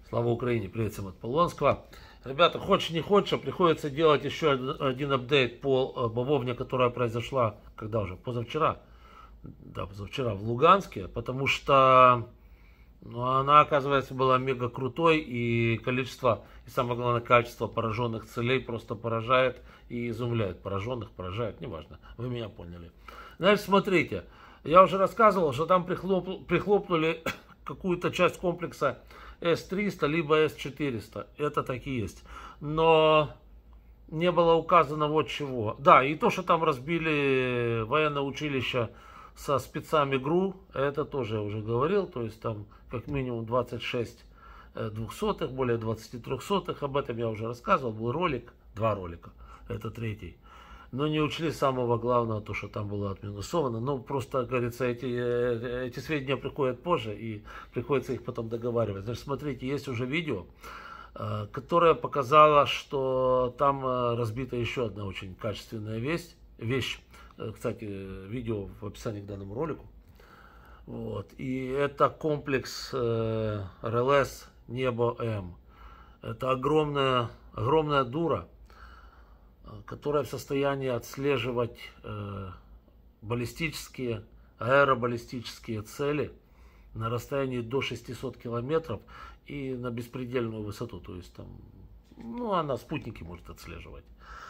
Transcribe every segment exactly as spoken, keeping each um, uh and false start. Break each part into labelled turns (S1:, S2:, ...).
S1: Слава Украине, привет всем от Полонского. Ребята, хочешь не хочешь, а приходится делать еще один апдейт по бавовне, которая произошла, когда уже, позавчера, да, позавчера в Луганске, потому что ну, она, оказывается, была мега крутой, и количество, и самое главное, качество пораженных целей просто поражает и изумляет. Пораженных поражает, неважно, вы меня поняли. Значит, смотрите, я уже рассказывал, что там прихлоп, прихлопнули какую-то часть комплекса эс триста, либо эс четыреста. Это так и есть. Но не было указано вот чего. Да, и то, что там разбили военное училище со спецами ГРУ, это тоже я уже говорил. То есть там как минимум двадцать шесть двухсотых, более двадцати трехсотых. Об этом я уже рассказывал. Был ролик, два ролика. Это третий. Но не учли самого главного, то, что там было отминусовано. Ну, просто, говорится, эти, эти сведения приходят позже, и приходится их потом договаривать. Значит, смотрите, есть уже видео, которое показало, что там разбита еще одна очень качественная вещь. вещь. Кстати, видео в описании к данному ролику. Вот. И это комплекс эр эл эс Небо-М. Это огромная, огромная дура, которая в состоянии отслеживать э, баллистические, аэробаллистические цели на расстоянии до шестисот километров и на беспредельную высоту. То есть там, ну, она спутники может отслеживать.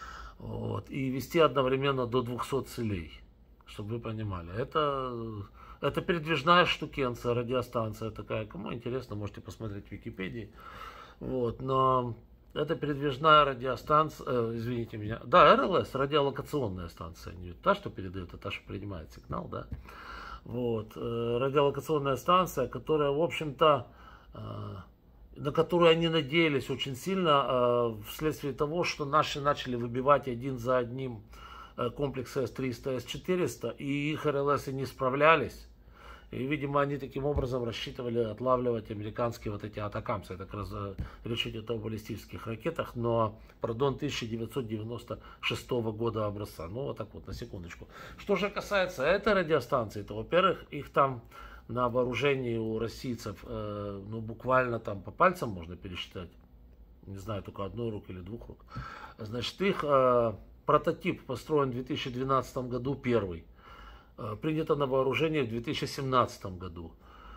S1: Вот, и вести одновременно до двухсот целей, чтобы вы понимали. Это, это передвижная штукенция, радиостанция такая. Кому интересно, можете посмотреть в Википедии. Вот, но это передвижная радиостанция, э, извините меня, да, эр эл эс, радиолокационная станция, не та, что передает, а та, что принимает сигнал, да. Вот, э, радиолокационная станция, которая, в общем-то, э, на которую они надеялись очень сильно, э, вследствие того, что наши начали выбивать один за одним э, комплексы эс триста, эс четыреста, и их эр эл эс не справлялись. И, видимо, они таким образом рассчитывали отлавливать американские вот эти атакамсы. Это как раз речь идет о баллистических ракетах, но, пардон, тысяча девятьсот девяносто шестого года образца. Ну, вот так вот, на секундочку. Что же касается этой радиостанции, то, во-первых, их там на вооружении у российцев, э, ну, буквально там по пальцам можно пересчитать. Не знаю, только одной рук или двух рук. Значит, их э, прототип построен в две тысячи двенадцатом году, первый. Принято на вооружение в две тысячи семнадцатом году.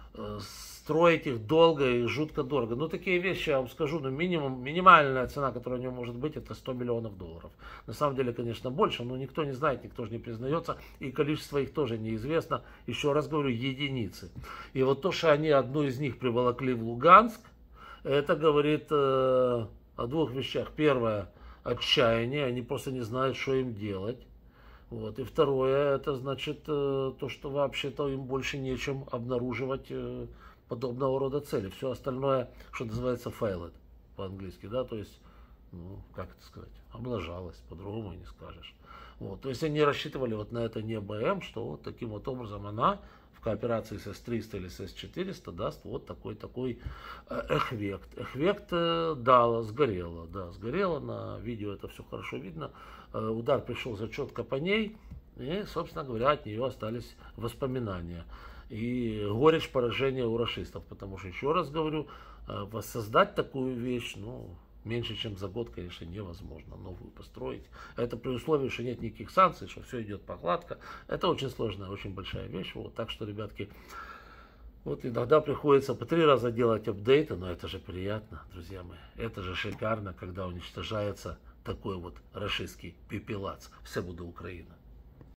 S1: Строить их долго и жутко дорого. Ну, такие вещи, я вам скажу, ну, минимум, минимальная цена, которая у него может быть, это сто миллионов долларов. На самом деле, конечно, больше, но никто не знает, никто же не признается, и количество их тоже неизвестно. Еще раз говорю, единицы. И вот то, что они одну из них приволокли в Луганск, это говорит э, о двух вещах. Первое, отчаяние, они просто не знают, что им делать. Вот. И второе, это значит то, что вообще-то им больше нечем обнаруживать подобного рода цели. Все остальное, что называется, failed по-английски, да, то есть, ну, как это сказать, облажалось, по-другому и не скажешь. Вот. То есть они рассчитывали вот на это Небо-М, что вот таким вот образом она в кооперации с эс триста или с эс четыреста даст вот такой такой эффект. Эффект дала, сгорела, да, сгорела, на видео это все хорошо видно. Удар пришелся четко по ней, и, собственно говоря, от нее остались воспоминания. И горечь поражения у рашистов, потому что, еще раз говорю, воссоздать такую вещь, ну, меньше чем за год, конечно, невозможно новую построить. Это при условии, что нет никаких санкций, что все идет по гладко. Это очень сложная, очень большая вещь. Вот, так что, ребятки, вот иногда приходится по три раза делать апдейты, но это же приятно, друзья мои. Это же шикарно, когда уничтожается такой вот рашистский пепелац. Все будет Украина.